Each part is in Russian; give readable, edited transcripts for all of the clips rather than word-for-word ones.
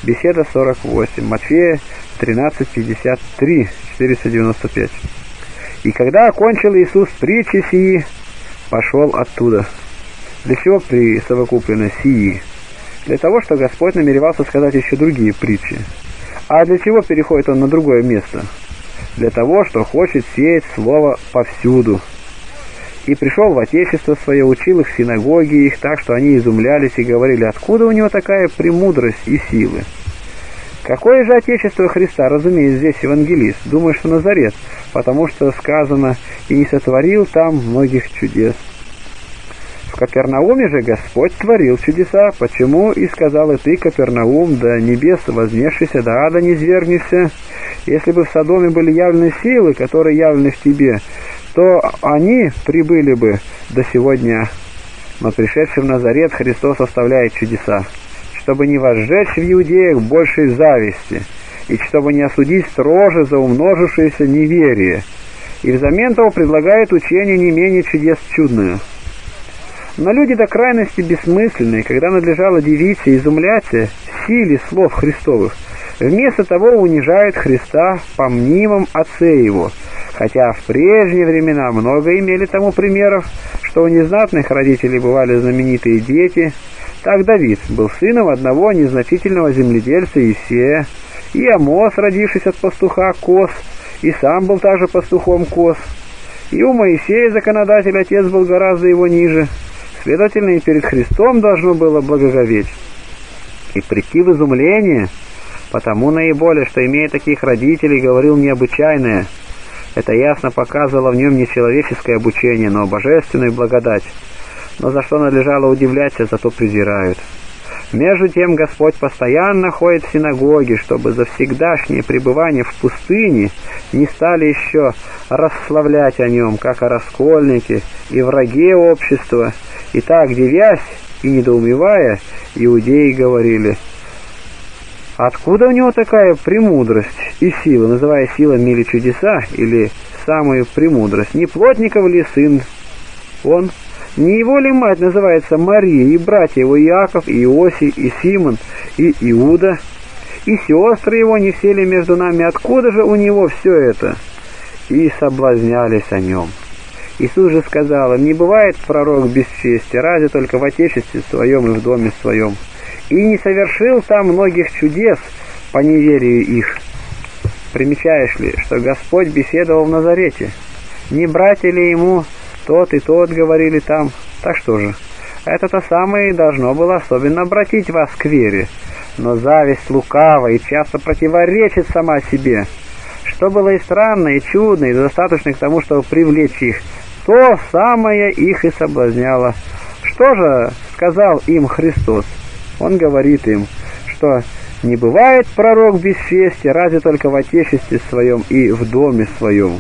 Беседа 48. Матфея 13:53, 495. И когда окончил Иисус притчи сии, пошел оттуда. Для чего присовокуплено сии? Для того, что Господь намеревался сказать еще другие притчи. А для чего переходит он на другое место? Для того, что хочет сеять слово повсюду. И пришел в Отечество свое, учил их в синагоге их, так что они изумлялись и говорили, откуда у него такая премудрость и силы. Какое же Отечество Христа, разумеет здесь евангелист, думаю, что Назарет, потому что сказано, и не сотворил там многих чудес. В Капернауме же Господь творил чудеса, почему и сказал и ты, Капернаум, до небес вознесшийся, до ада не низвергнешься. Если бы в Содоме были явлены силы, которые явлены в тебе, то они прибыли бы до сего дня. Но пришедший в Назарет Христос оставляет чудеса, чтобы не возжечь в иудеях большей зависти, и чтобы не осудить строже за умножившееся неверие, и взамен того предлагает учение не менее чудес чудное. Но люди до крайности бессмысленные, когда надлежало дивиться и изумляться силе слов Христовых, вместо того унижают Христа по мнимом Отце Его, хотя в прежние времена много имели тому примеров, что у незнатных родителей бывали знаменитые дети. Так Давид был сыном одного незначительного земледельца Иисея, и Амос, родившись от пастуха коз, и сам был также пастухом коз, и у Моисея законодатель отец был гораздо его ниже. Следовательно, и перед Христом должно было благоговеть и прийти в изумление, потому наиболее, что, имея таких родителей, говорил необычайное. Это ясно показывало в нем не человеческое обучение, но божественную благодать. Но за что надлежало удивляться, зато презирают. Между тем Господь постоянно ходит в синагоги, чтобы за всегдашнее пребывание в пустыне не стали еще расславлять о нем, как о раскольнике и враге общества. И так, дивясь и недоумевая, иудеи говорили, откуда у него такая премудрость и сила, называя силами или чудеса, или самую премудрость? Не плотников ли сын он? Не его ли мать называется Мария, и братья его Иаков, и Иосий, и Симон, и Иуда, и сестры его, не все ли между нами? Откуда же у него все это? И соблазнялись о нем. Иисус же сказал им, не бывает пророк без чести, разве только в Отечестве своем и в доме своем. И не совершил там многих чудес по неверию их. Примечаешь ли, что Господь беседовал в Назарете? Не братья ли ему тот и тот говорили там? Так что же, это-то самое и должно было особенно обратить вас к вере. Но зависть лукава и часто противоречит сама себе. Что было и странно, и чудно, и достаточно к тому, чтобы привлечь их, то самое их и соблазняло. Что же сказал им Христос? Он говорит им, что не бывает пророк без чести, разве только в Отечестве своем и в доме своем.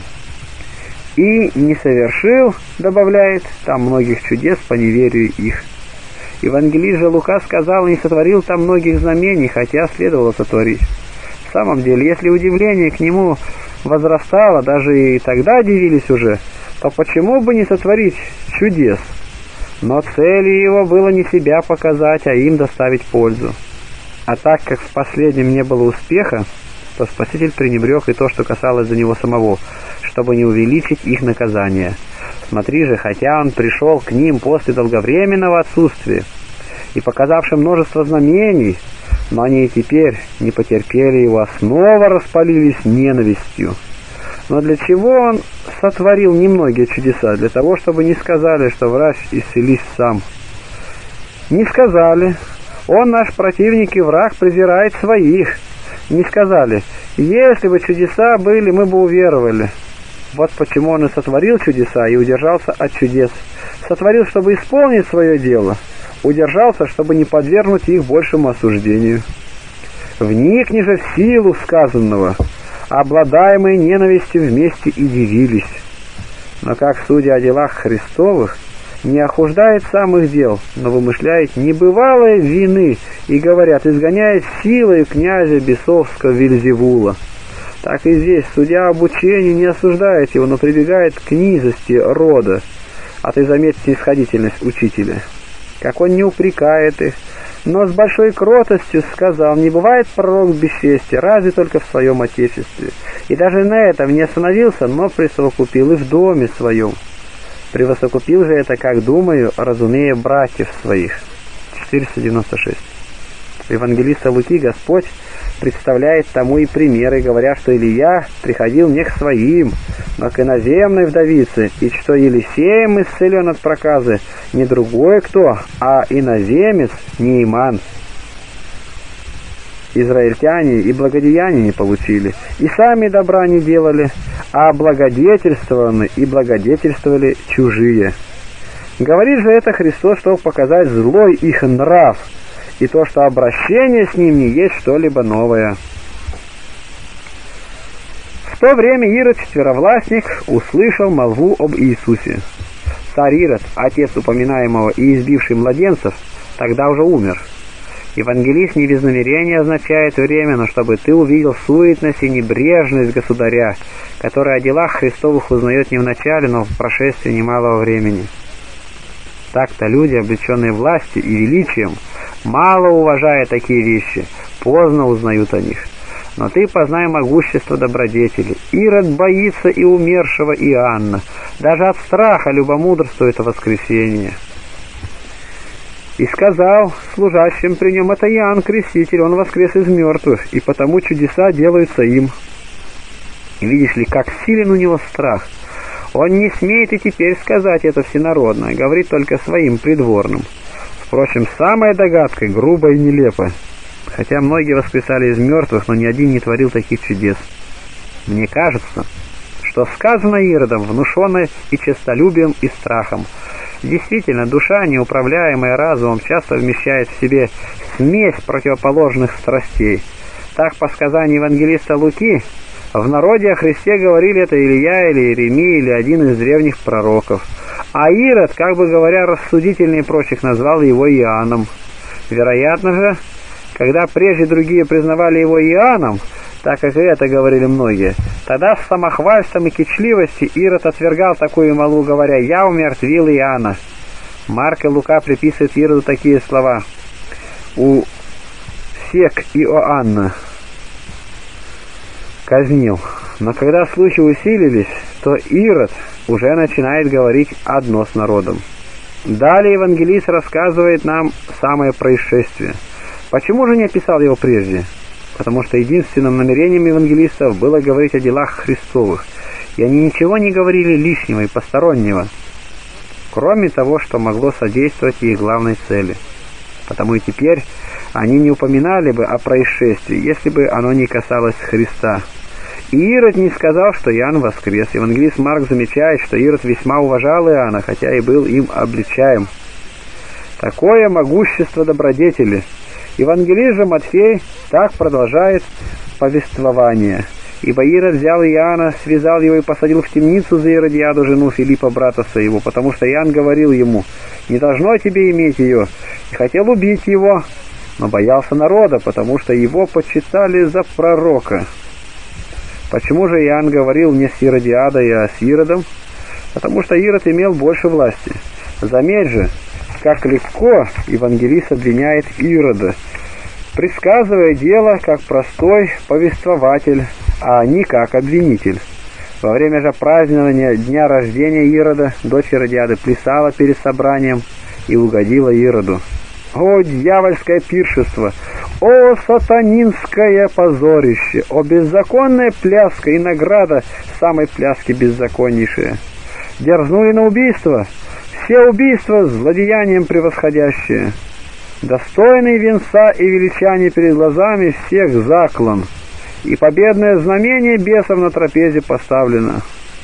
И не совершил, добавляет, там многих чудес по неверию их. Евангелист же Лука сказал, не сотворил там многих знамений, хотя следовало сотворить. В самом деле, если удивление к нему возрастало, даже и тогда дивились уже, то почему бы не сотворить чудес? Но целью его было не себя показать, а им доставить пользу. А так как в последнем не было успеха, то Спаситель пренебрег и то, что касалось за него самого, чтобы не увеличить их наказание. Смотри же, хотя он пришел к ним после долговременного отсутствия и показавши множество знамений, но они и теперь не потерпели его, а снова распалились ненавистью. Но для чего он сотворил немногие чудеса? Для того, чтобы не сказали, что врач исцелись сам. Не сказали. Он, наш противник и враг, презирает своих. Не сказали. Если бы чудеса были, мы бы уверовали. Вот почему он и сотворил чудеса и удержался от чудес. Сотворил, чтобы исполнить свое дело. Удержался, чтобы не подвергнуть их большему осуждению. Вникни же в силу сказанного. Обладаемые ненавистью вместе и дивились. Но как, судя о делах Христовых, не охуждает самых дел, но вымышляет небывалой вины и, говорят, изгоняет силой князя бесовского Вельзевула. Так и здесь, судя об учении, не осуждает его, но прибегает к низости рода. А ты заметь снисходительность учителя. Как он не упрекает их, но с большой кротостью сказал: не бывает пророк без чести, разве только в своем отечестве. И даже на этом не остановился, но присовокупил и в доме своем. Превосокупил же это, как думаю, разумея братьев своих. 496. У евангелиста Луки Господь представляет тому и примеры, говоря, что Илия приходил не к своим, но к иноземной вдовице, и что Елисеем исцелен от проказы не другой кто, а иноземец Неиман. Израильтяне и благодеяния не получили, и сами добра не делали, а благодетельствованы и благодетельствовали чужие. Говорит же это Христос, чтобы показать злой их нрав, и то, что обращение с ним не есть что-либо новое. В то время Ирод Четверовластник услышал молву об Иисусе. Царь Ирод, отец упоминаемого и избивший младенцев, тогда уже умер. Евангелист не без намерения означает время, но чтобы ты увидел суетность и небрежность государя, который о делах Христовых узнает не в начале, но в прошествии немалого времени. Так-то люди, облеченные властью и величием, мало уважая такие вещи, поздно узнают о них. Но ты познай могущество добродетели. Ирод боится и умершего Иоанна, даже от страха любомудрствует о воскресении. И сказал служащим при нем: это Иоанн Креститель, он воскрес из мертвых, и потому чудеса делаются им. И видишь ли, как силен у него страх. Он не смеет и теперь сказать это всенародно, говорит только своим придворным. Впрочем, самая догадка грубо и нелепо. Хотя многие воскресали из мертвых, но ни один не творил таких чудес. Мне кажется, что сказано Иродом, внушено и честолюбием, и страхом. Действительно, душа, неуправляемая разумом, часто вмещает в себе смесь противоположных страстей. Так, по сказанию евангелиста Луки, в народе о Христе говорили: это Илия или Иеремия или один из древних пророков. А Ирод, как бы говоря, рассудительнее прочих, назвал его Иоанном. Вероятно же, когда прежде другие признавали его Иоанном, так как и это говорили многие, тогда с самохвальством и кичливостью Ирод отвергал такую молву, говоря: «Я умертвил Иоанна». Марк и Лука приписывают Ироду такие слова: «Усек Иоанна казнил». Но когда слухи усилились, то Ирод уже начинает говорить одно с народом. Далее евангелист рассказывает нам самое происшествие. Почему же не описал его прежде? Потому что единственным намерением евангелистов было говорить о делах Христовых, и они ничего не говорили лишнего и постороннего, кроме того, что могло содействовать их главной цели. Потому и теперь они не упоминали бы о происшествии, если бы оно не касалось Христа. И Ирод не сказал, что Иоанн воскрес. Евангелист Марк замечает, что Ирод весьма уважал Иоанна, хотя и был им обличаем. Такое могущество добродетели. Евангелист же Матфей так продолжает повествование. «Ибо Ирод взял Иоанна, связал его и посадил в темницу за Иродиаду, жену Филиппа, брата своего, потому что Иоанн говорил ему: не должно тебе иметь ее, и хотел убить его, но боялся народа, потому что его почитали за пророка». Почему же Иоанн говорил не с Иродиадой, а с Иродом? Потому что Ирод имел больше власти. Заметь же, как легко евангелист обвиняет Ирода, предсказывая дело как простой повествователь, а не как обвинитель. Во время же празднования дня рождения Ирода дочь Иродиады плясала перед собранием и угодила Ироду. О, дьявольское пиршество! О, сатанинское позорище! О, беззаконная пляска и награда самой пляски беззаконнейшая! Дерзнули на убийство, все убийства злодеянием превосходящие. Достойный венца и величания перед глазами всех заклан, и победное знамение бесов на трапезе поставлено.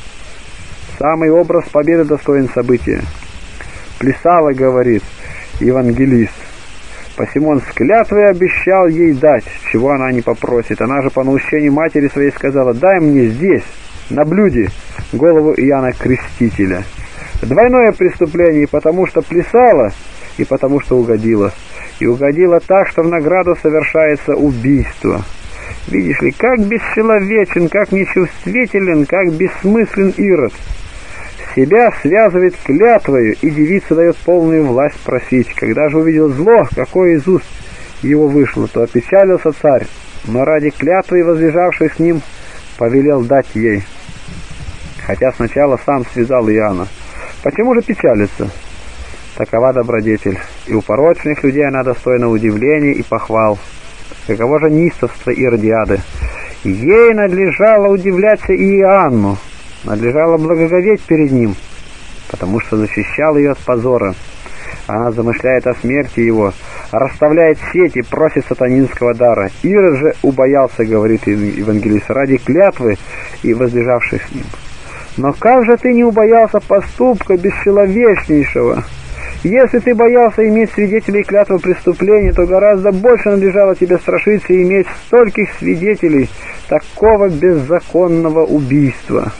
Самый образ победы достоин события. Плясала, говорит евангелист, посему он с клятвой обещал ей дать, чего она не попросит. Она же по наущению матери своей сказала: дай мне здесь, на блюде, голову Иоанна Крестителя. Двойное преступление, потому что плясала, и потому что угодила. И угодила так, что в награду совершается убийство. Видишь ли, как бесчеловечен, как нечувствителен, как бессмыслен Ирод. Себя связывает клятвою, и девица дает полную власть просить. Когда же увидел зло, какое из уст его вышло, то опечалился царь, но ради клятвы, возлежавшей с ним, повелел дать ей, хотя сначала сам связал Иоанна. Почему же печалиться? Такова добродетель, и у порочных людей она достойна удивления и похвал. Каково же неистовство Иродиады? Ей надлежало удивляться и Иоанну, надлежало благоговеть перед ним, потому что защищал ее от позора. Она замышляет о смерти его, расставляет сети, просит сатанинского дара. Ирод же убоялся, говорит евангелист, ради клятвы и возлежавших с ним. Но как же ты не убоялся поступка бесчеловечнейшего? Если ты боялся иметь свидетелей клятвы преступления, то гораздо больше надлежало тебе страшиться и иметь стольких свидетелей такого беззаконного убийства.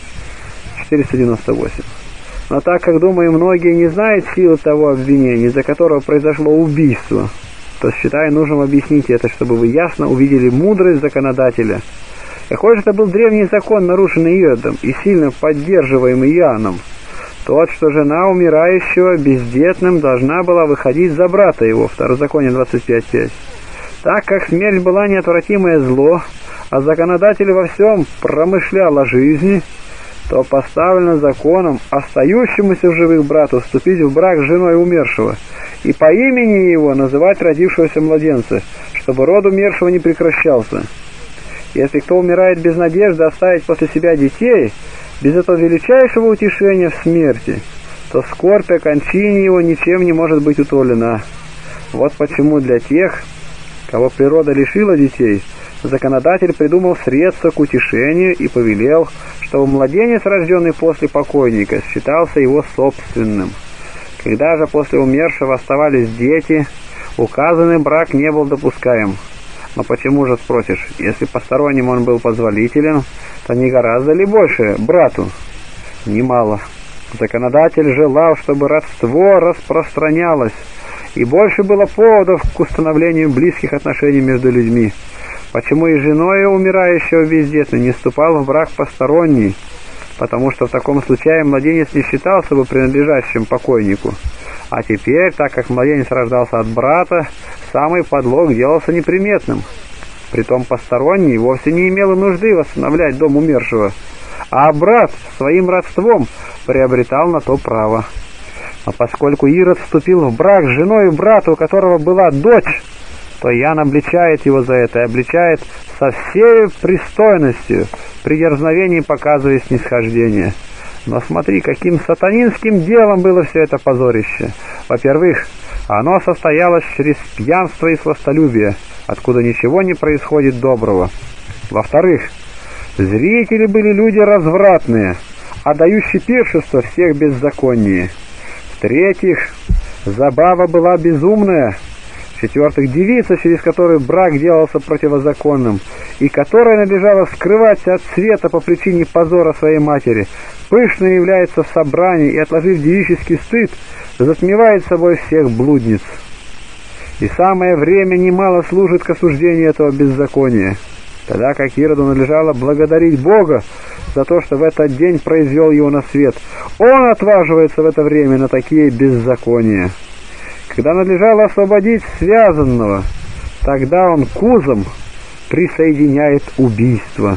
498. Но так как, думаю, многие не знают силы того обвинения, из-за которого произошло убийство, то считаю нужным объяснить это, чтобы вы ясно увидели мудрость законодателя. Какой же это был древний закон, нарушенный Иродом и сильно поддерживаемый Иоанном? Тот, что жена умирающего бездетным должна была выходить за брата его, Второзаконие 25:5. Так как смерть была неотвратимое зло, а законодатель во всем промышлял о жизни, то поставлено законом остающемуся в живых брату вступить в брак с женой умершего и по имени его называть родившегося младенца, чтобы род умершего не прекращался. Если кто умирает без надежды оставить после себя детей, без этого величайшего утешения в смерти, то скорбь о кончине его ничем не может быть утолена. Вот почему для тех, кого природа лишила детей, законодатель придумал средства к утешению и повелел, чтобы младенец, рожденный после покойника, считался его собственным. Когда же после умершего оставались дети, указанный брак не был допускаем. Но почему же, спросишь, если посторонним он был позволителен, то не гораздо ли больше брату? Немало. Законодатель желал, чтобы родство распространялось, и больше было поводов к установлению близких отношений между людьми. Почему и женой умирающего бездетно не вступал в брак посторонний? Потому что в таком случае младенец не считался бы принадлежащим покойнику. А теперь, так как младенец рождался от брата, самый подлог делался неприметным. Притом посторонний вовсе не имел нужды восстановлять дом умершего, а брат своим родством приобретал на то право. А поскольку Ирод вступил в брак с женой брата, у которого была дочь, то Иоанн обличает его за это и обличает со всей пристойностью, при дерзновении показывая снисхождение. Но смотри, каким сатанинским делом было все это позорище. Во-первых, оно состоялось через пьянство и сластолюбие, откуда ничего не происходит доброго. Во-вторых, зрители были люди развратные, отдающие пиршество всех беззаконнее. В-третьих, забава была безумная. В-четвертых, девица, через которую брак делался противозаконным, и которая надлежала скрывать от света по причине позора своей матери, пышно является в собрании и, отложив девический стыд, затмевает собой всех блудниц. И самое время немало служит к осуждению этого беззакония, тогда как Ироду надлежало благодарить Бога за то, что в этот день произвел его на свет. Он отваживается в это время на такие беззакония. Когда надлежало освободить связанного, тогда он к узам присоединяет убийство.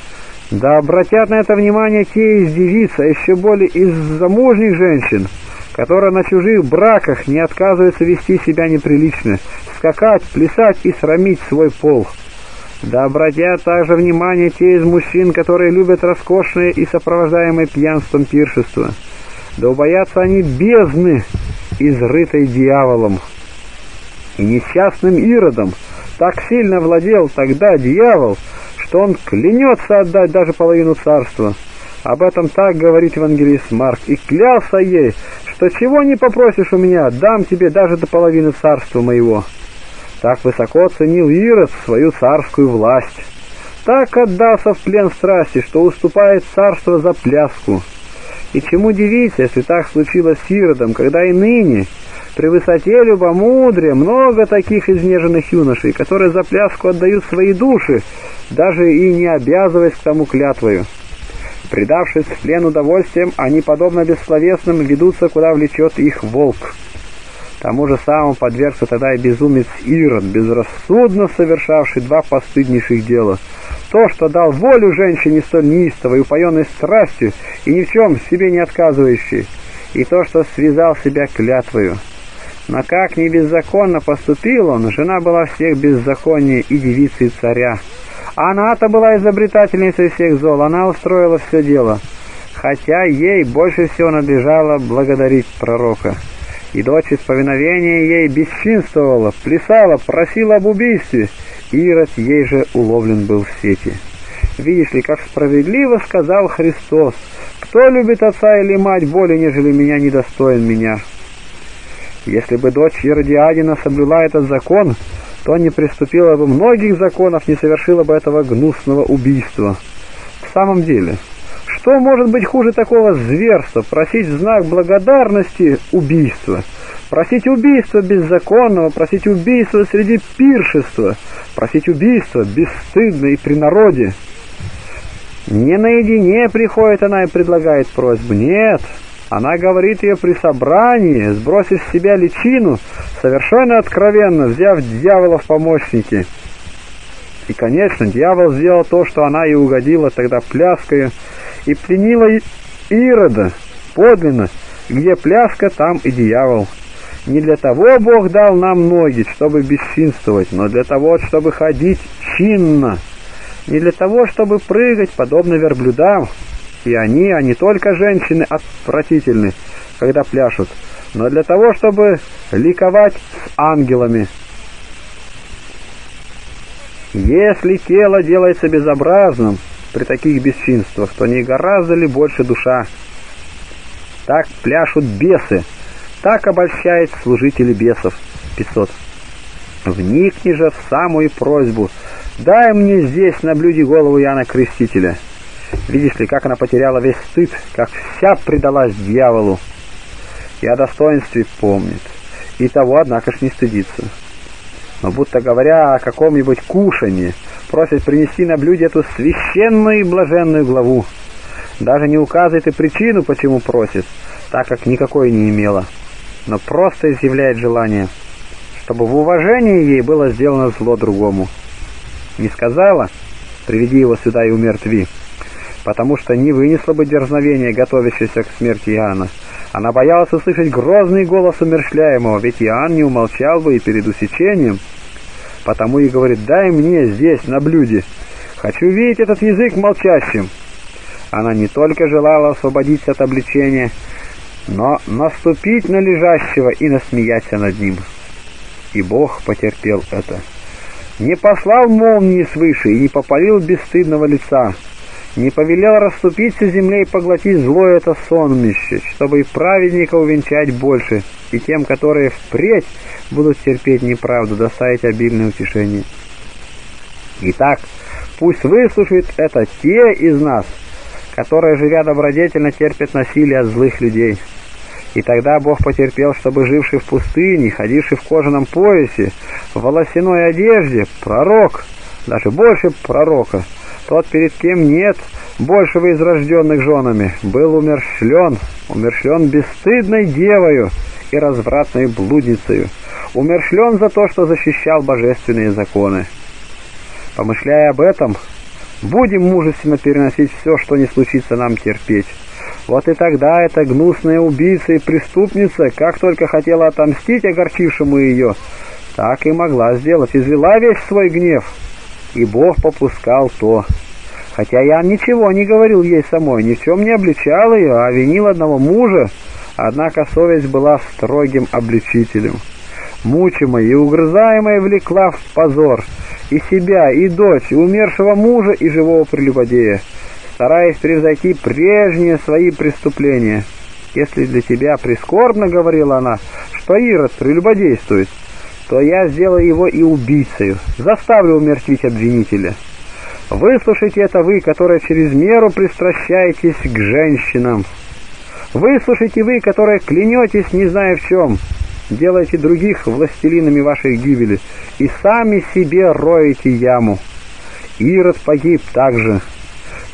Да обратят на это внимание те из девиц, а еще более из замужних женщин, которые на чужих браках не отказываются вести себя неприлично, скакать, плясать и срамить свой пол. Да обратят также внимание те из мужчин, которые любят роскошное и сопровождаемое пьянством пиршество. Да убоятся они бездны, изрытой дьяволом. И несчастным Иродом так сильно владел тогда дьявол, что он клянется отдать даже половину царства. Об этом так говорит евангелист Марк. И клялся ей, что чего не попросишь у меня, дам тебе даже до половины царства моего. Так высоко ценил Ирод свою царскую власть. Так отдался в плен страсти, что уступает царство за пляску. И чему дивиться, если так случилось с Иродом, когда и ныне, при высоте любомудрия, много таких изнеженных юношей, которые за пляску отдают свои души, даже и не обязываясь к тому клятвою. Предавшись в плен удовольствием, они, подобно бессловесным, ведутся, куда влечет их волк. Тому же самому подвергся тогда и безумец Ирод, безрассудно совершавший два постыднейших дела. То, что дал волю женщине столь неистовой, упоенной страстью и ни в чем себе не отказывающей, и то, что связал себя клятвою. Но как ни беззаконно поступил он, жена была всех беззаконнее и девицей царя. Она-то была изобретательницей всех зол, она устроила все дело, хотя ей больше всего надлежало благодарить пророка. И дочь из повиновения ей бесчинствовала, плясала, просила об убийстве. Ирод ей же уловлен был в сети. Видишь ли, как справедливо сказал Христос: «Кто любит отца или мать более, нежели меня, недостоин меня». Если бы дочь Иродиадина соблюла этот закон, то не приступила бы многих законов, не совершила бы этого гнусного убийства. В самом деле, что может быть хуже такого зверства? Просить в знак благодарности убийства, просить убийства беззаконного, просить убийства среди пиршества, просить убийства бесстыдно и при народе. Не наедине приходит она и предлагает просьбу, нет, она говорит ее при собрании, сбросив с себя личину, совершенно откровенно, взяв дьявола в помощники. И, конечно, дьявол сделал то, что она и угодила тогда пляскою, и пленила Ирода подлинно, где пляска, там и дьявол. Не для того Бог дал нам ноги, чтобы бесчинствовать, но для того, чтобы ходить чинно, не для того, чтобы прыгать, подобно верблюдам. И они, а не только женщины, отвратительны, когда пляшут, но для того, чтобы ликовать с ангелами. Если тело делается безобразным при таких бесчинствах, то не гораздо ли больше душа? Так пляшут бесы, так обольщает служители бесов. 500. Вникни же в самую просьбу: дай мне здесь на блюде голову Иоанна Крестителя. Видишь ли, как она потеряла весь стыд, как вся предалась дьяволу. И о достоинстве помнит, и того, однако ж, не стыдится. Но будто говоря о каком-нибудь кушанье, просит принести на блюде эту священную и блаженную главу. Даже не указывает и причину, почему просит, так как никакой не имела, но просто изъявляет желание, чтобы в уважении ей было сделано зло другому. Не сказала: приведи его сюда и умертви, потому что не вынесла бы дерзновения, готовящейся к смерти Иоанна. Она боялась услышать грозный голос умерщвляемого, ведь Иоанн не умолчал бы и перед усечением. Потому и говорит: дай мне здесь, на блюде. Хочу видеть этот язык молчащим. Она не только желала освободиться от обличения, но наступить на лежащего и насмеяться над ним. И Бог потерпел это. Не послал молнии свыше и не попалил бесстыдного лица, не повелел расступиться земле и поглотить злое это сонмище, чтобы и праведника увенчать больше, и тем, которые впредь будут терпеть неправду, доставить обильное утешение. Итак, пусть выслушают это те из нас, которые, живя добродетельно, терпят насилие от злых людей. И тогда Бог потерпел, чтобы живший в пустыне, ходивший в кожаном поясе, в волосяной одежде, пророк, даже больше пророка, тот, перед кем нет большего из рожденных женами, был умерщвлен бесстыдной девою и развратной блудницею, умерщвлен за то, что защищал божественные законы. Помышляя об этом, будем мужественно переносить все, что не случится нам терпеть. Вот и тогда эта гнусная убийца и преступница, как только хотела отомстить огорчившему ее, так и могла сделать, излила весь свой гнев, и Бог попускал то. Хотя я ничего не говорил ей самой, ни в чем не обличал ее, а винил одного мужа, однако совесть была строгим обличителем. Мучимая и угрызаемая влекла в позор и себя, и дочь, и умершего мужа, и живого прелюбодея, стараясь превзойти прежние свои преступления. Если для тебя прискорбно, — говорила она, — что Ирод прелюбодействует, то я сделаю его и убийцею, заставлю умертвить обвинителя. Выслушайте это вы, которые через меру пристращаетесь к женщинам. Выслушайте вы, которые клянетесь, не зная в чем, делаете других властелинами вашей гибели и сами себе роете яму. Ирод погиб так же.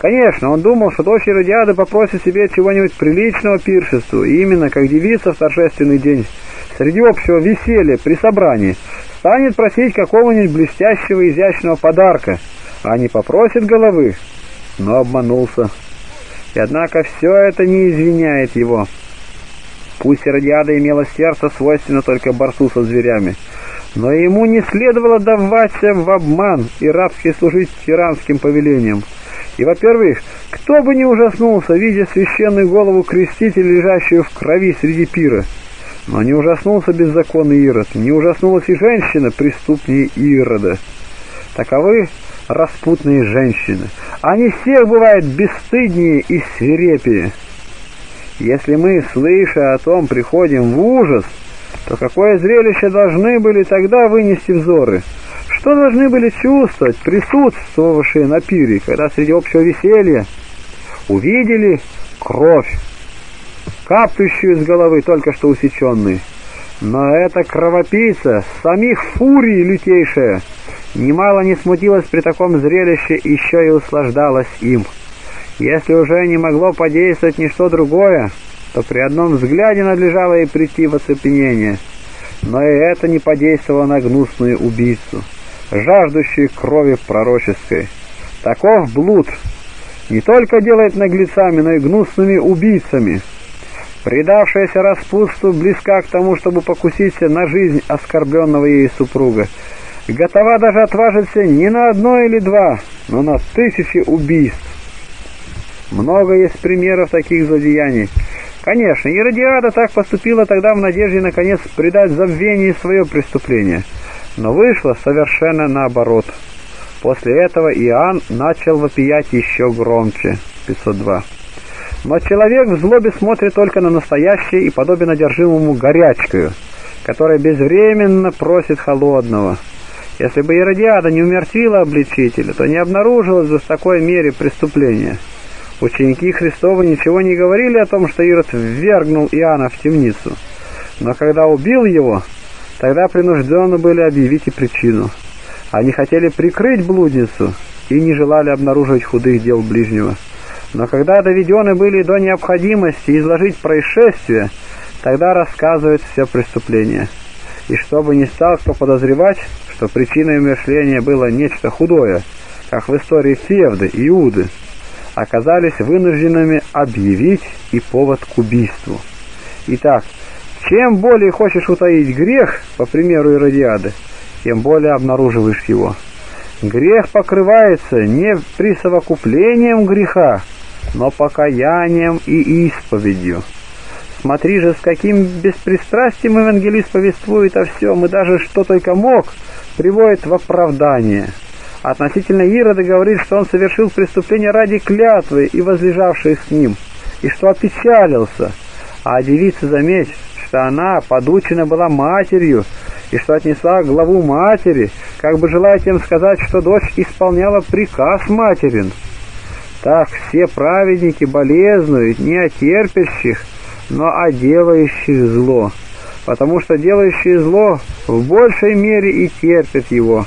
Конечно, он думал, что дочь Иродиады попросит себе чего-нибудь приличного пиршеству, и именно как девица в торжественный день, среди общего веселья при собрании, станет просить какого-нибудь блестящего изящного подарка, а не попросит головы. Но обманулся. И однако все это не извиняет его. Пусть Иродиада имела сердце, свойственно только борцу со зверями, но ему не следовало даваться в обман и рабски служить тиранским повелениям. И, во-первых, кто бы не ужаснулся, видя священную голову крестителя, лежащую в крови среди пира. Но не ужаснулся беззаконный Ирод, не ужаснулась и женщина, преступнее Ирода. Таковы распутные женщины. Они всех бывают бесстыднее и свирепее. Если мы, слыша о том, приходим в ужас, то какое зрелище должны были тогда вынести взоры? Что должны были чувствовать присутствовавшие на пире, когда среди общего веселья увидели кровь, каплющую с головы только что усеченной? Но эта кровопийца, самих фурий лютейшая, немало не смутилась при таком зрелище, еще и услаждалась им. Если уже не могло подействовать ничто другое, то при одном взгляде надлежало ей прийти в оцепенение. Но и это не подействовало на гнусную убийцу, жаждущую крови пророческой. Таков блуд не только делает наглецами, но и гнусными убийцами. Предавшаяся распутству близка к тому, чтобы покуситься на жизнь оскорбленного ей супруга. Готова даже отважиться не на одно или два, но на 1000 убийств. Много есть примеров таких злодеяний. Конечно, Иродиада так поступила тогда в надежде наконец предать забвению свое преступление, но вышло совершенно наоборот. После этого Иоанн начал вопиять еще громче. 502. Но человек в злобе смотрит только на настоящее и подобен одержимому горячкою, которая безвременно просит холодного. Если бы Иродиада не умертвила обличителя, то не обнаружилось бы в такой мере преступления. Ученики Христовы ничего не говорили о том, что Ирод ввергнул Иоанна в темницу, но когда убил его, тогда принуждены были объявить и причину. Они хотели прикрыть блудницу и не желали обнаруживать худых дел ближнего. Но когда доведены были до необходимости изложить происшествие, тогда рассказывают все преступление. И чтобы не стал кто подозревать, что причиной умершления было нечто худое, как в истории Февды и Иуды, оказались вынужденными объявить и повод к убийству. Итак, чем более хочешь утаить грех, по примеру Иродиады, тем более обнаруживаешь его. Грех покрывается не присовокуплением греха, но покаянием и исповедью. Смотри же, с каким беспристрастием евангелист повествует о всем, и даже что только мог, приводит в оправдание. Относительно Ирода говорит, что он совершил преступление ради клятвы и возлежавшей с ним, и что опечалился. А девица, заметь, что она подучена была матерью, и что отнесла главу матери, как бы желая тем сказать, что дочь исполняла приказ материн. Так все праведники болезнуют не о терпящих, но о делающих зло, потому что делающие зло в большей мере и терпят его.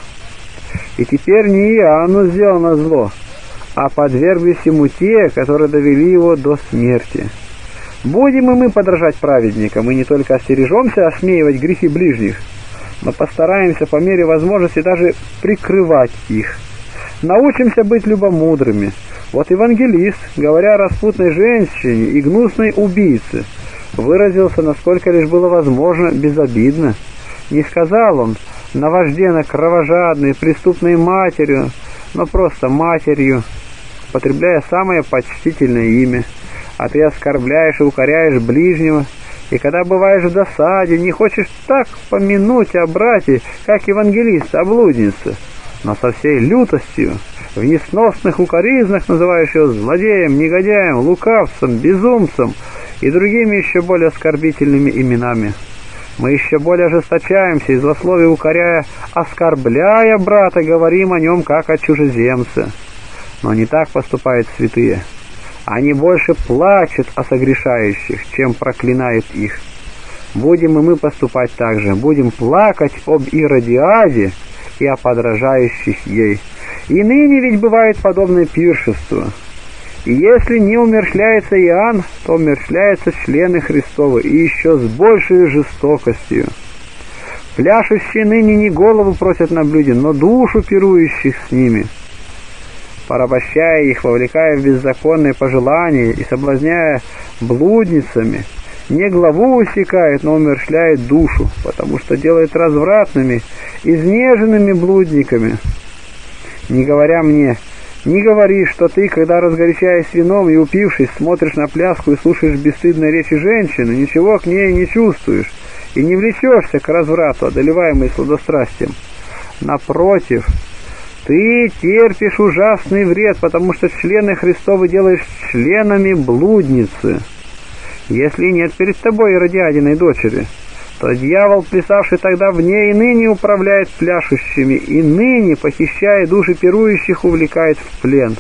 И теперь не Иоанну сделано зло, а подверглись ему те, которые довели его до смерти. Будем и мы подражать праведникам, и не только остережемся осмеивать грехи ближних, но постараемся по мере возможности даже прикрывать их. Научимся быть любомудрыми. Вот евангелист, говоря о распутной женщине и гнусной убийце, выразился, насколько лишь было возможно, безобидно. Не сказал он наважденно кровожадной, преступной матерью, но просто матерью, употребляя самое почтительное имя. А ты оскорбляешь и укоряешь ближнего, и когда бываешь в досаде, не хочешь так помянуть о брате, как евангелист о блуднице, но со всей лютостью, в несносных укоризнах называешь его злодеем, негодяем, лукавцем, безумцем и другими еще более оскорбительными именами. Мы еще более ожесточаемся и злословие укоряя, оскорбляя брата, говорим о нем как о чужеземце. Но не так поступают святые. Они больше плачут о согрешающих, чем проклинают их. Будем и мы поступать так же, будем плакать об Иродиаде и о подражающих ей. И ныне ведь бывает подобное пиршество. И если не умерщвляется Иоанн, то умерщвляются члены Христовы, и еще с большей жестокостью. Пляшущие ныне не голову просят на блюде, но душу пирующих с ними. Порабощая их, вовлекая в беззаконные пожелания и соблазняя блудницами, не главу усекают, но умерщвляют душу, потому что делают развратными, изнеженными блудниками. Не говоря мне, не говори, что ты, когда разгорячаясь вином и упившись, смотришь на пляску и слушаешь бесстыдные речи женщины, ничего к ней не чувствуешь и не влечешься к разврату, одолеваемый сладострастием. Напротив, ты терпишь ужасный вред, потому что члены Христовы делаешь членами блудницы. Если нет перед тобой иродиадиной дочери, то дьявол, плясавший тогда в ней, и ныне управляет пляшущими, и ныне, похищая души пирующих, увлекает в плен.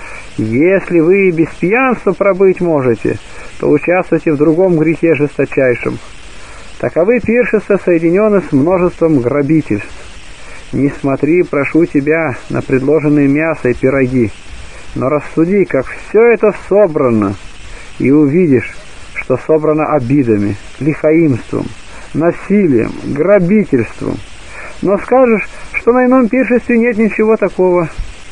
Если вы и без пьянства пробыть можете, то участвуйте в другом грехе жесточайшем. Таковы пиршества, соединены с множеством грабительств. Не смотри, прошу тебя, на предложенные мясо и пироги, но рассуди, как все это собрано, и увидишь, что собрано обидами, лихаимством, насилием, грабительством. Но скажешь, что на ином пиршестве нет ничего такого.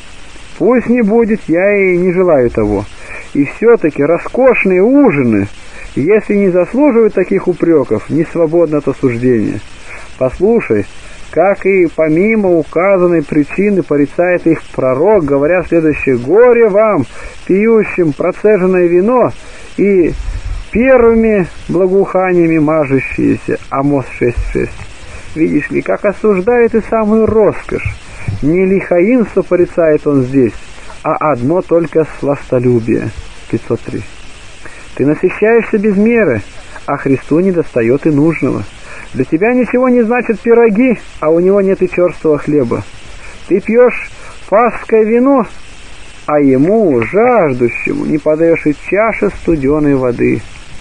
Пусть не будет, я и не желаю того. И все-таки роскошные ужины, если не заслуживают таких упреков, не свободно от осуждения. Послушай, как и помимо указанной причины порицает их пророк, говоря следующее: «Горе вам, пьющим процеженное вино и первыми благоуханиями мажущиеся». Амос 6:6. Видишь ли, как осуждает и самую роскошь. Не лихаимство порицает он здесь, а одно только сластолюбие. 503. Ты насыщаешься без меры, а Христу недостает и нужного. Для тебя ничего не значат пироги, а у него нет и черствого хлеба. Ты пьешь фасское вино, а ему, жаждущему, не подаешь и чаши студеной воды.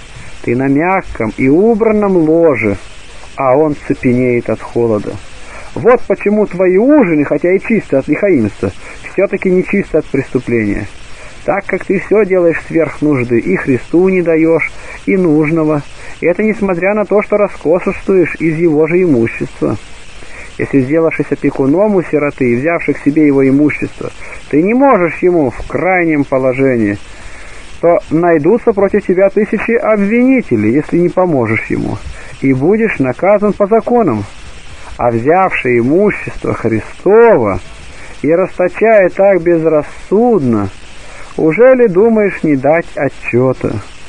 Ты на мягком и убранном ложе, а он цепенеет от холода. Вот почему твои ужины, хотя и чисто от лихаимства, все-таки не чисто от преступления. Так как ты все делаешь сверх нужды, и Христу не даешь, и нужного, и это несмотря на то, что роскошествуешь из его же имущества. Если, сделавшись опекуном у сироты и взявших себе его имущество, ты не можешь ему в крайнем положении, то найдутся против тебя тысячи обвинителей, если не поможешь ему, и будешь наказан по законам. А взявший имущество Христово и расточая так безрассудно, уже ли думаешь не дать отчета?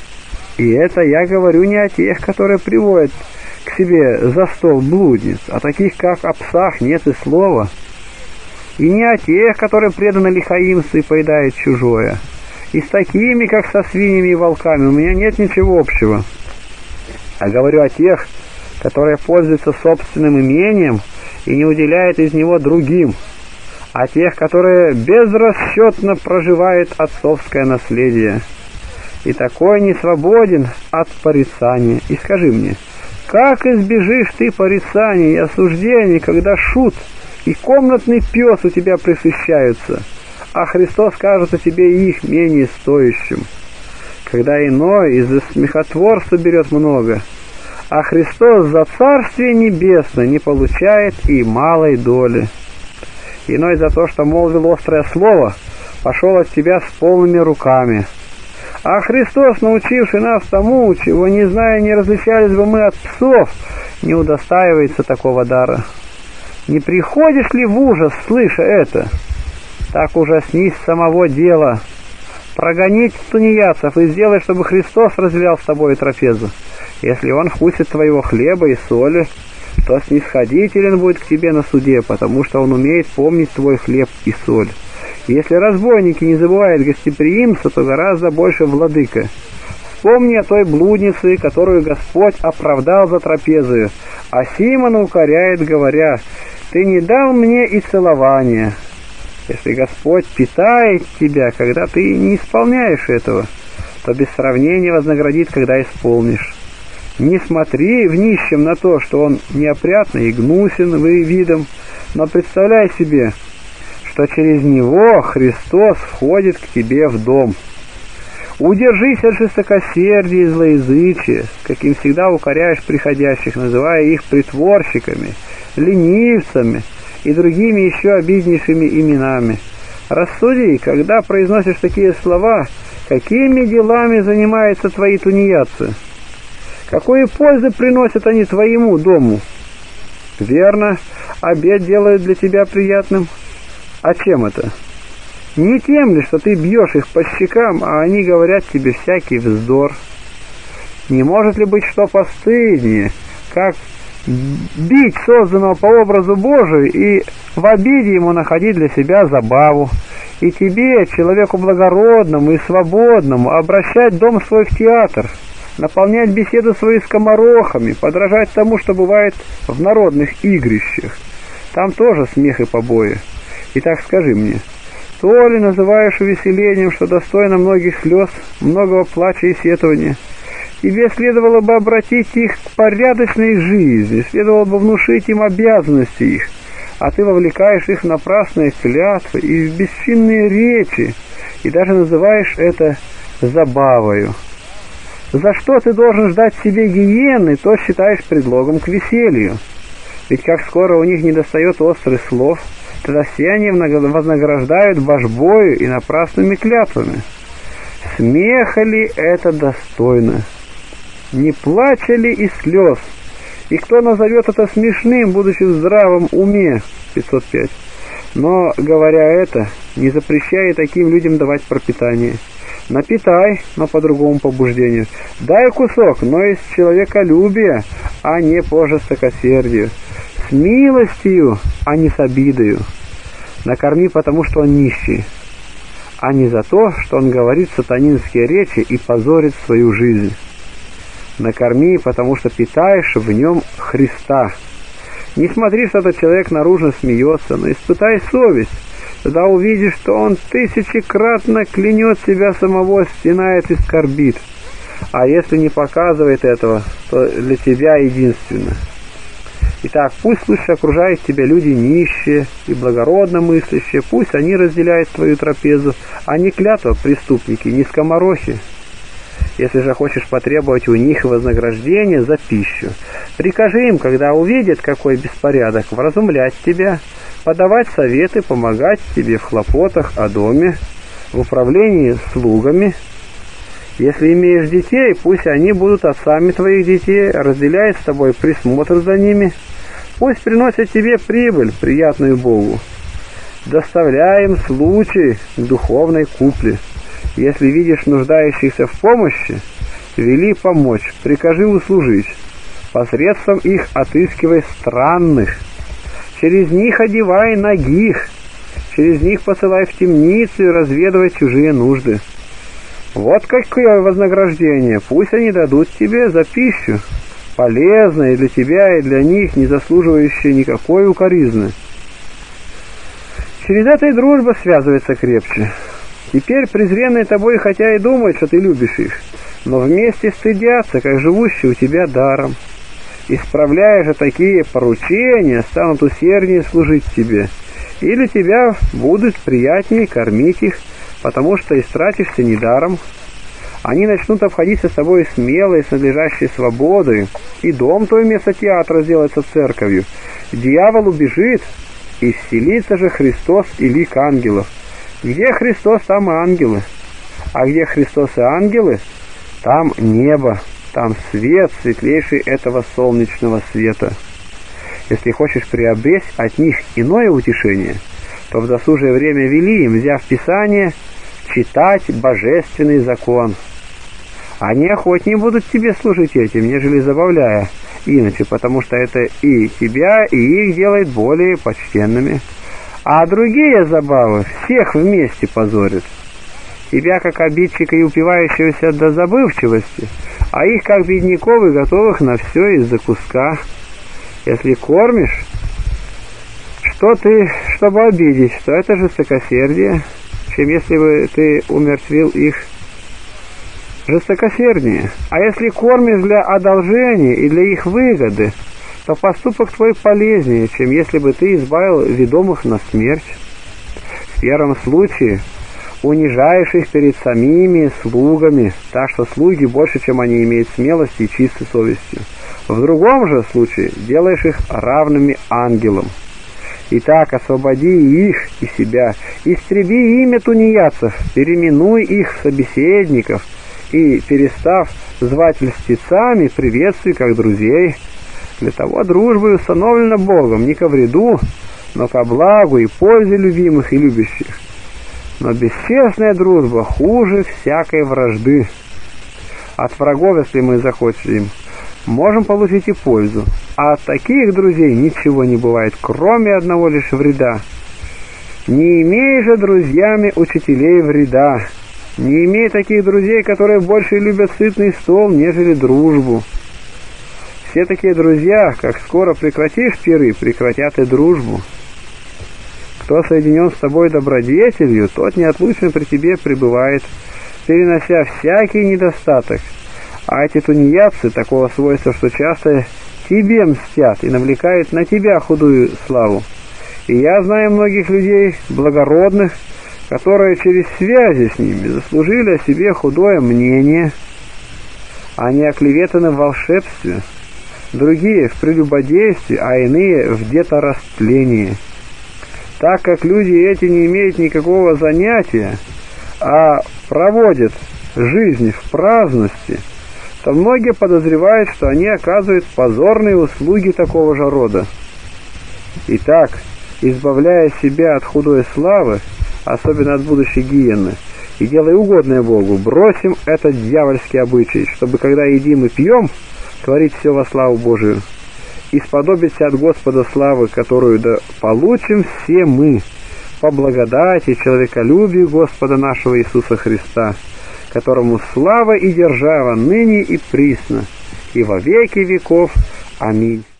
И это я говорю не о тех, которые приводят к себе за стол блудниц, а таких, как о псах нет и слова, и не о тех, которые преданы лихаимству и поедают чужое, и с такими, как со свиньями и волками, у меня нет ничего общего, а говорю о тех, которые пользуются собственным имением и не уделяют из него другим, а тех, которые безрасчетно проживают отцовское наследие. И такой не свободен от порицания. И скажи мне, как избежишь ты порицаний и осуждений, когда шут и комнатный пес у тебя пресыщаются, а Христос кажется тебе их менее стоящим? Когда иной из-за смехотворства берет много, а Христос за Царствие Небесное не получает и малой доли. Иной за то, что молвил острое слово, пошел от тебя с полными руками. А Христос, научивший нас тому, чего не зная, не различались бы мы от псов, не удостаивается такого дара. Не приходишь ли в ужас, слыша это? Так ужаснись самого дела. Прогонить тунеядцев и сделай, чтобы Христос разделял с тобой трапезу. Если он вкусит твоего хлеба и соли, то снисходителен будет к тебе на суде, потому что он умеет помнить твой хлеб и соль. Если разбойники не забывают гостеприимства, то гораздо больше владыка. Вспомни о той блуднице, которую Господь оправдал за трапезою, а Симона укоряет, говоря: «Ты не дал мне и целования». Если Господь питает тебя, когда ты не исполняешь этого, то без сравнения вознаградит, когда исполнишь. Не смотри в нищем на то, что он неопрятный и гнусен видом, но представляй себе, что через него Христос входит к тебе в дом. Удержись от жестокосердия и злоязычия, каким всегда укоряешь приходящих, называя их притворщиками, ленивцами и другими еще обиднейшими именами. Рассуди, когда произносишь такие слова, какими делами занимаются твои тунеядцы? Какой пользы приносят они твоему дому? Верно, обед делают для тебя приятным. А чем это? Не тем ли, что ты бьешь их по щекам, а они говорят тебе всякий вздор? Не может ли быть что постыднее, как бить созданного по образу Божию и в обиде ему находить для себя забаву, и тебе, человеку благородному и свободному, обращать дом свой в театр, наполнять беседу свои скоморохами, подражать тому, что бывает в народных игрищах. Там тоже смех и побои. Итак, скажи мне, то ли называешь увеселением, что достойно многих слез, многого плача и сетования? Тебе следовало бы обратить их к порядочной жизни, следовало бы внушить им обязанности их, а ты вовлекаешь их в напрасные клятвы и в бесчинные речи, и даже называешь это забавою. За что ты должен ждать себе гиены, то считаешь предлогом к веселью. Ведь как скоро у них недостает острых слов, тогда все они вознаграждают божбою и напрасными клятвами. Смеха ли это достойно? Не плача ли и слез? И кто назовет это смешным, будучи в здравом уме? 505. Но, говоря это, не запрещай таким людям давать пропитание. Напитай, но по другому побуждению. Дай кусок, но из человеколюбия, а не по жестокосердию. С милостью, а не с обидою. Накорми, потому что он нищий, а не за то, что он говорит сатанинские речи и позорит свою жизнь. Накорми, потому что питаешь в нем Христа. Не смотри, что этот человек наружно смеется, но испытай совесть. Тогда увидишь, что он тысячекратно клянет себя самого, стенает и скорбит. А если не показывает этого, то для тебя единственно. Итак, пусть лучше окружают тебя люди нищие и благородно мыслящие, пусть они разделяют твою трапезу, а не клятва преступники, не скоморохи. Если же хочешь потребовать у них вознаграждения за пищу, прикажи им, когда увидят, какой беспорядок, вразумлять тебя, подавать советы, помогать тебе в хлопотах о доме, в управлении слугами. Если имеешь детей, пусть они будут отцами твоих детей, разделяют с тобой присмотр за ними, пусть приносят тебе прибыль, приятную Богу. Доставляй им случай к духовной купле. Если видишь нуждающихся в помощи, вели помочь, прикажи услужить. Посредством их отыскивай странных, через них одевай нагих, через них посылай в темницу и разведывай чужие нужды. Вот какое вознаграждение, пусть они дадут тебе за пищу, полезное для тебя и для них, не заслуживающее никакой укоризны. Через это и дружба связывается крепче. Теперь презренные тобой хотя и думают, что ты любишь их, но вместе стыдятся, как живущие у тебя даром. Исправляя же такие поручения, станут усерднее служить тебе, и для тебя будут приятнее кормить их, потому что истратишься недаром. Они начнут обходиться с тобой смело и с надлежащей свободой, и дом твой вместо театра сделается церковью. Дьявол убежит, и вселится же Христос и лик ангелов. Где Христос, там и ангелы. А где Христос и ангелы, там небо, там свет, светлейший этого солнечного света. Если хочешь приобрести от них иное утешение, то в досужее время вели им, взяв Писание, читать божественный закон. Они охотнее будут тебе служить этим, нежели забавляя иначе, потому что это и тебя, и их делает более почтенными. А другие забавы всех вместе позорят. Тебя, как обидчика и упивающегося до забывчивости, а их, как бедняков и готовых на все из-за куска. Если кормишь, что ты, чтобы обидеть, то это жестокосердие, чем если бы ты умертвил их жестокосерднее. А если кормишь для одолжения и для их выгоды, то поступок твой полезнее, чем если бы ты избавил ведомых на смерть. В первом случае унижаешь их перед самими слугами, так что слуги больше, чем они, имеют смелости и чистой совестью. В другом же случае делаешь их равными ангелам. Итак, освободи их и себя, истреби имя тунеядцев, переименуй их собеседников, и, перестав звать льстецами, приветствуй как друзей. Для того дружба установлена Богом не ко вреду, но ко благу и пользе любимых и любящих. Но бесчестная дружба хуже всякой вражды. От врагов, если мы захотим, можем получить и пользу, а от таких друзей ничего не бывает, кроме одного лишь вреда. Не имей же друзьями учителей вреда, не имей таких друзей, которые больше любят сытный стол, нежели дружбу. Все такие друзья, как скоро прекратишь пиры, прекратят и дружбу. Кто соединен с тобой добродетелью, тот неотлучно при тебе пребывает, перенося всякий недостаток. А эти тунеядцы такого свойства, что часто тебе мстят и навлекают на тебя худую славу. И я знаю многих людей благородных, которые через связи с ними заслужили о себе худое мнение. Они оклеветаны в волшебстве, другие в прелюбодействе, а иные в деторастлении. Так как люди эти не имеют никакого занятия, а проводят жизнь в праздности, то многие подозревают, что они оказывают позорные услуги такого же рода. Итак, избавляя себя от худой славы, особенно от будущей гиены, и делая угодное Богу, бросим этот дьявольский обычай, чтобы, когда едим и пьем, творить все во славу Божию, и сподобиться от Господа славы, которую да получим все мы, по благодати и человеколюбию Господа нашего Иисуса Христа, которому слава и держава ныне и присно, и во веки веков. Аминь.